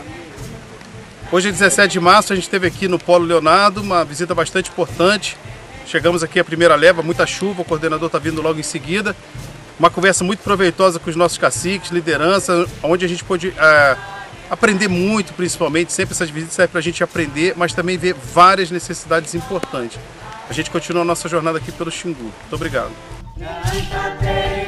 Hoje é 17 de março, a gente esteve aqui no Polo Leonardo, uma visita bastante importante. Chegamos aqui a primeira leva, muita chuva, o coordenador está vindo logo em seguida. Uma conversa muito proveitosa com os nossos caciques, liderança, onde a gente pôde aprender muito, principalmente. Sempre essas visitas servem para a gente aprender, mas também ver várias necessidades importantes. A gente continua a nossa jornada aqui pelo Xingu. Muito obrigado.